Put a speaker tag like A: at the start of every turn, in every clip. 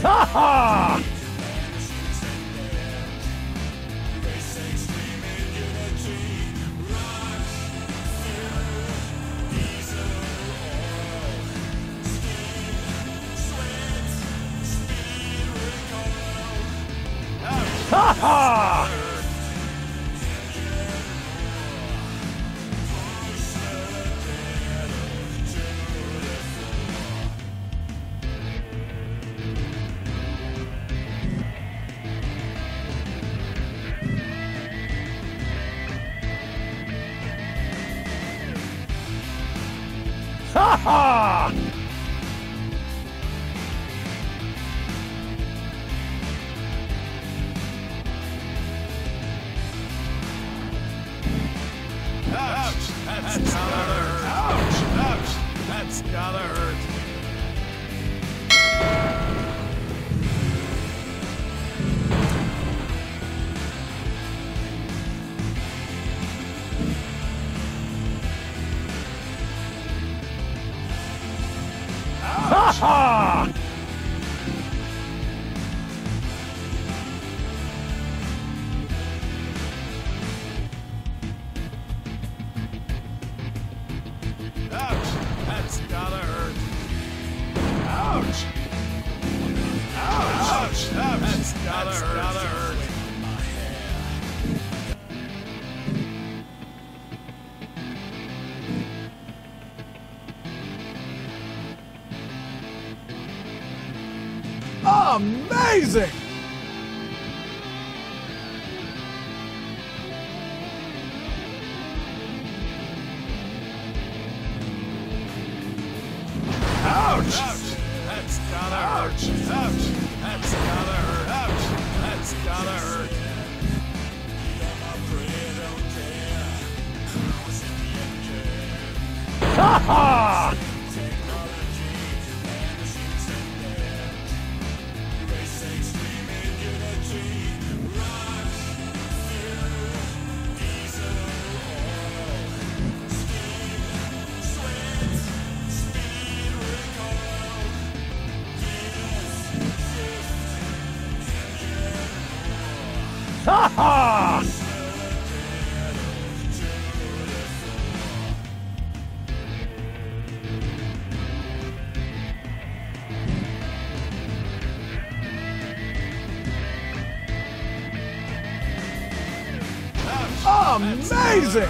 A: Ha ha! Ha ha! Ha ha!
B: Ouch! That's gotta hurt. Ouch! Ouch! That's gotta hurt.
A: Ha ha!
B: Ouch! That's gotta hurt. Ouch! Ouch! Ouch! Ouch! That's gotta hurt. Gotta hurt.
A: Amazing!
B: Ouch! Ouch! That's gotta hurt. Ouch! That's gotta hurt. Ouch! That's gotta hurt.
A: Ha ha! Ha ha! Amazing!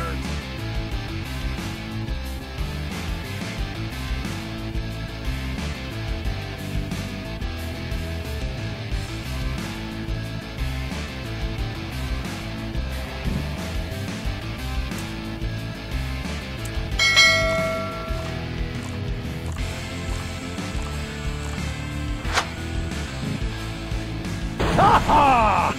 A: Ha ha!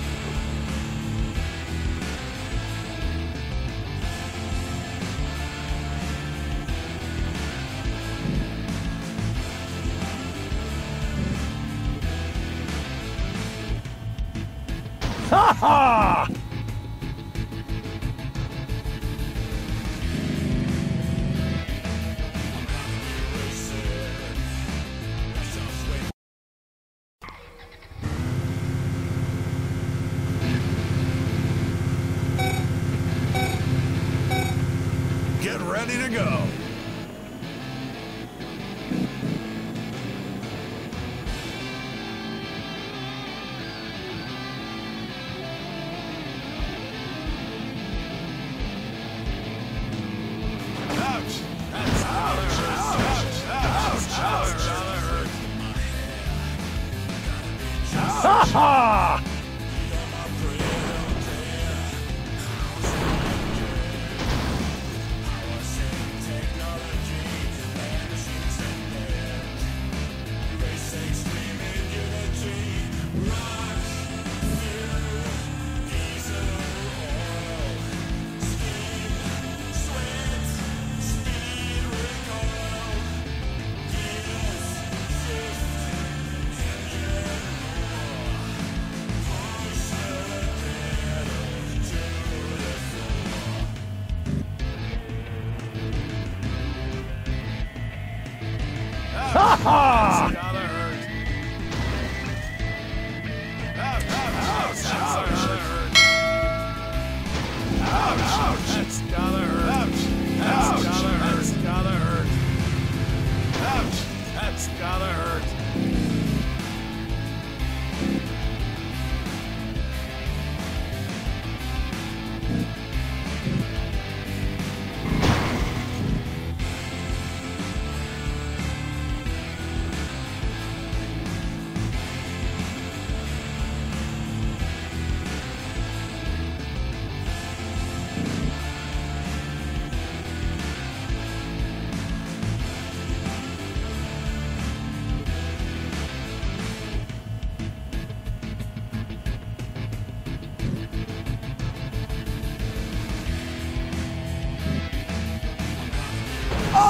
A: Ha ha!
B: Get ready to go. Ouch! That's gotta hurt. Ouch! Ouch! Ouch! Gotta hurt.
A: Ha ha!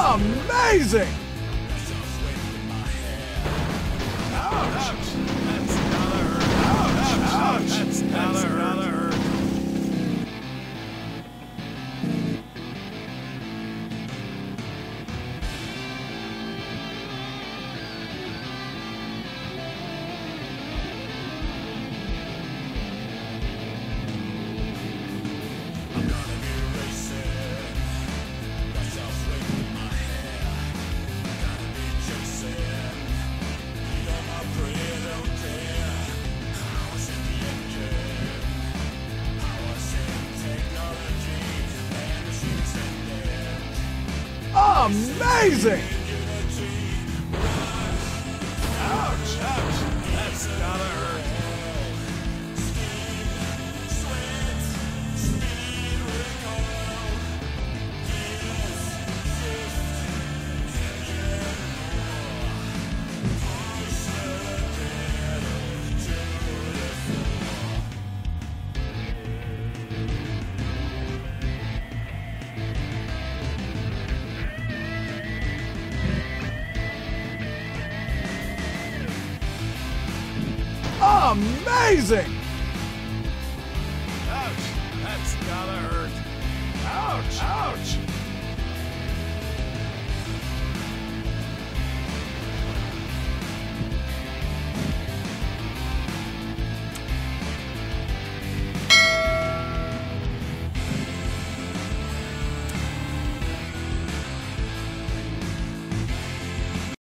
A: Amazing!
B: Ouch! That's gotta hurt. Ouch! Ouch! That's gotta hurt. I'm gonna be racing. Myself waving my hair. Gotta be chasing. You're my pretty, don't care. I was in the engine. I was in technology. And machines and
A: Amazing!
B: ouch! Ouch! That's gotta hurt.
A: Amazing!
B: Ouch! That's gotta hurt. Ouch! Ouch!